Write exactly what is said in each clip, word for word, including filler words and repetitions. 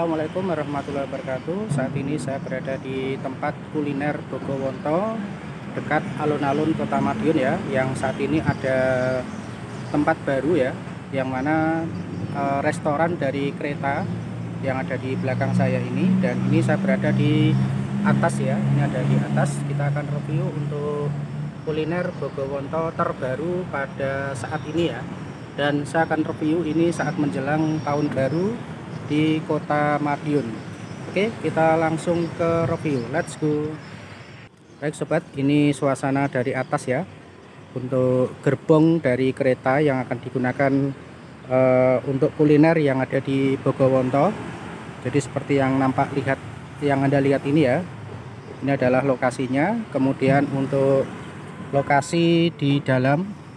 Assalamualaikum warahmatullahi wabarakatuh. Saat ini saya berada di tempat kuliner Bogowonto dekat alun-alun Kota Madiun ya, yang saat ini ada tempat baru ya, yang mana e, restoran dari kereta yang ada di belakang saya ini. Dan ini saya berada di atas ya, ini ada di atas. Kita akan review untuk kuliner Bogowonto terbaru pada saat ini ya. Dan saya akan review ini saat menjelang tahun baru di Kota Madiun. Oke, kita langsung ke review. Let's go. Baik sobat, ini suasana dari atas ya, untuk gerbong dari kereta yang akan digunakan uh, untuk kuliner yang ada di Bogowonto. Jadi seperti yang nampak lihat, yang Anda lihat ini ya, ini adalah lokasinya. Kemudian untuk lokasi di dalam,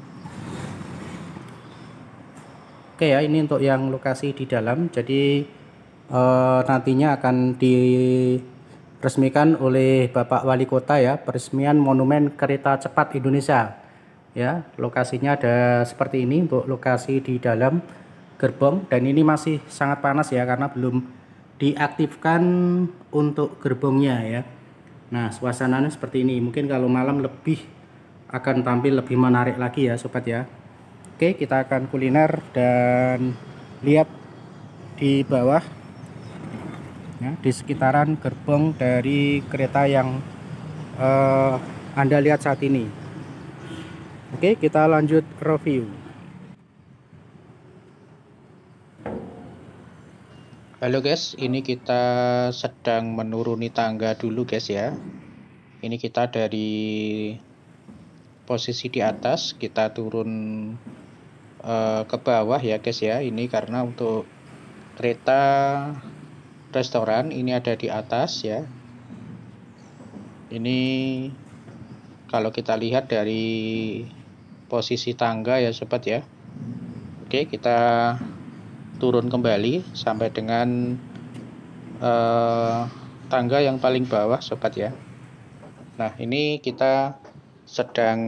oke ya, ini untuk yang lokasi di dalam. Jadi eh, nantinya akan diresmikan oleh Bapak Wali Kota ya, peresmian Monumen Kereta Cepat Indonesia. Ya, lokasinya ada seperti ini untuk lokasi di dalam gerbong, dan ini masih sangat panas ya karena belum diaktifkan untuk gerbongnya ya. Nah, suasananya seperti ini. Mungkin kalau malam lebih akan tampil lebih menarik lagi ya sobat ya. Oke, kita akan kuliner dan lihat di bawah ya, di sekitaran gerbong dari kereta yang uh, Anda lihat saat ini. Oke, kita lanjut review. Halo guys, ini kita sedang menuruni tangga dulu guys ya. Ini kita dari posisi di atas, kita turun Uh, ke bawah ya guys ya. Ini karena untuk kereta restoran ini ada di atas ya. Ini kalau kita lihat dari posisi tangga ya sobat ya. Oke, kita turun kembali sampai dengan uh, tangga yang paling bawah sobat ya. Nah, ini kita sedang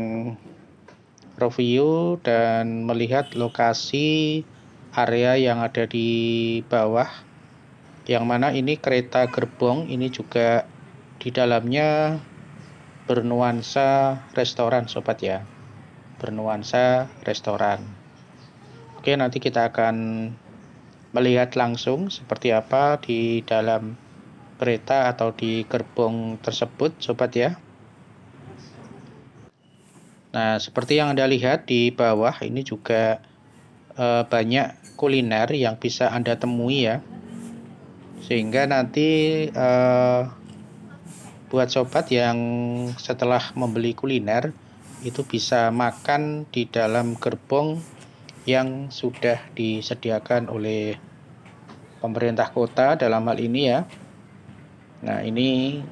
review dan melihat lokasi area yang ada di bawah, yang mana ini kereta gerbong ini juga di dalamnya bernuansa restoran sobat ya, bernuansa restoran. Oke, nanti kita akan melihat langsung seperti apa di dalam kereta atau di gerbong tersebut sobat ya. Nah, seperti yang Anda lihat di bawah ini juga e, banyak kuliner yang bisa Anda temui ya. Sehingga nanti e, buat sobat yang setelah membeli kuliner itu bisa makan di dalam gerbong yang sudah disediakan oleh pemerintah kota dalam hal ini ya. Nah, ini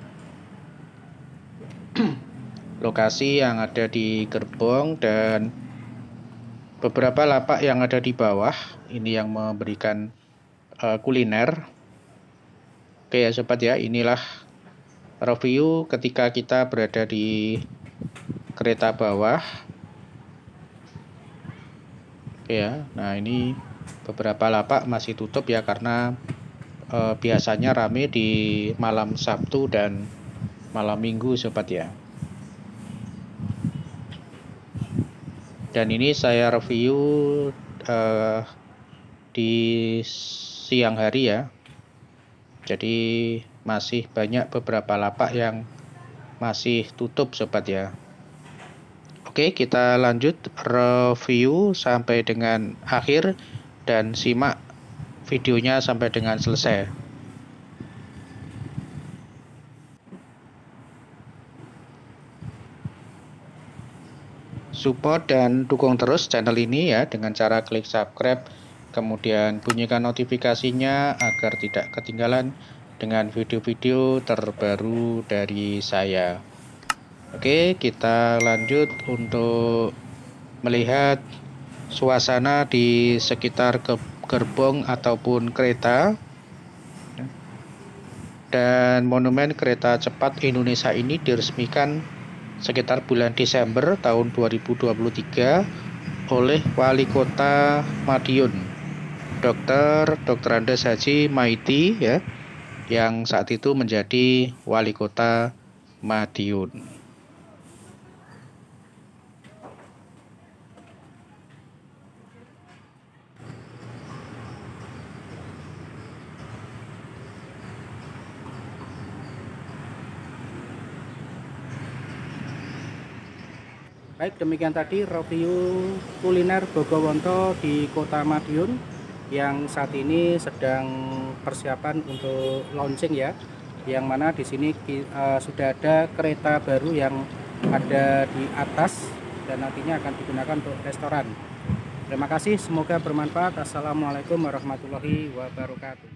lokasi yang ada di gerbong dan beberapa lapak yang ada di bawah ini yang memberikan uh, kuliner. Oke ya sobat ya, inilah review ketika kita berada di kereta bawah. Oke ya, nah ini beberapa lapak masih tutup ya karena uh, biasanya rame di malam Sabtu dan malam Minggu sobat ya. Dan ini saya review uh, di siang hari ya. Jadi masih banyak beberapa lapak yang masih tutup sobat ya. Oke, kita lanjut review sampai dengan akhir dan simak videonya sampai dengan selesai. Support dan dukung terus channel ini ya dengan cara klik subscribe, kemudian bunyikan notifikasinya agar tidak ketinggalan dengan video-video terbaru dari saya. Oke, kita lanjut untuk melihat suasana di sekitar gerbong ataupun kereta. Dan Monumen Kereta Cepat Indonesia ini diresmikan sekitar bulan Desember tahun dua ribu dua puluh tiga oleh Wali Kota Madiun. Dokter Dokter Andes Haji Maidi ya, yang saat itu menjadi wali kota Madiun. Baik, demikian tadi review kuliner Bogowonto di Kota Madiun yang saat ini sedang persiapan untuk launching ya. Yang mana di sini uh, sudah ada kereta baru yang ada di atas dan nantinya akan digunakan untuk restoran. Terima kasih, semoga bermanfaat. Assalamualaikum warahmatullahi wabarakatuh.